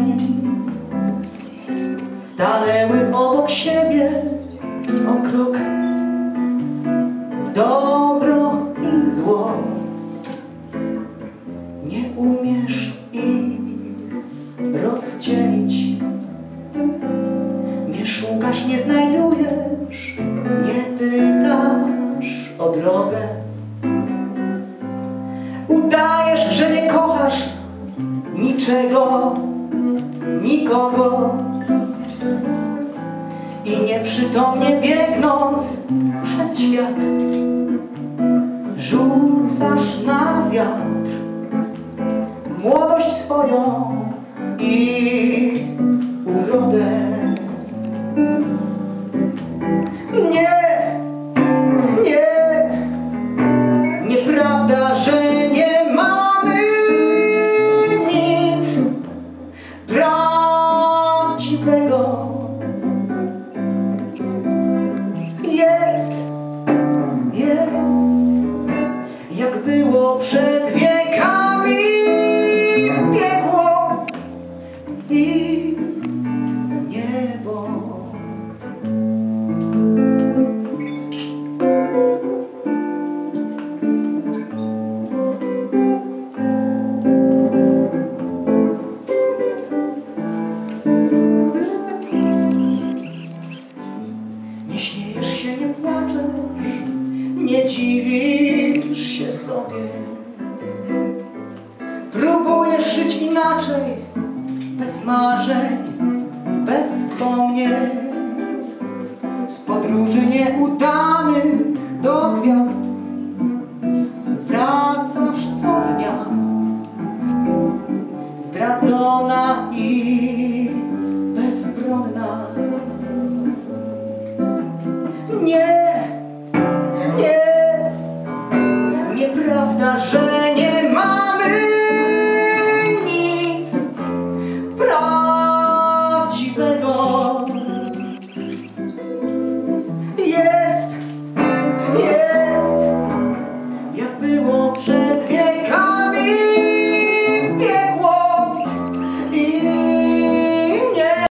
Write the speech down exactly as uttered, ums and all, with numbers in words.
stanęły obok siebie o krok. Dobro i zło, nie umiesz ich rozdzielić. Nie szukasz, nie znajdujesz, nie pytasz o drogę. Udajesz, że nie kochasz niczego, nikogo. I nieprzytomnie biegnąc przez świat, rzucasz na wiatr młodość swoją i urodę. Nie, nie, nieprawda, że nie mamy nic prawdziwego. Jest, jest, jak było przed wiekami piekło i niebo. Nie śmiejesz się, nie płaczesz, nie dziwisz się sobie. Próbujesz żyć inaczej, bez marzeń, bez wspomnień, z podróży nieudanych do gwiazd.